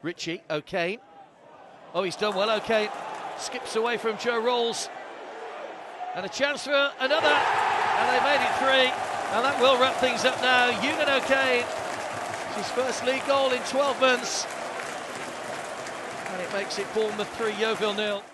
O'Kane. Oh, he's done well, O'Kane. Skips away from Joe Rolls. And a chance for another. And they made it 3. And that will wrap things up now. Eunan O'Kane. His first league goal in 12 months. And it makes it Bournemouth 3, Yeovil 0.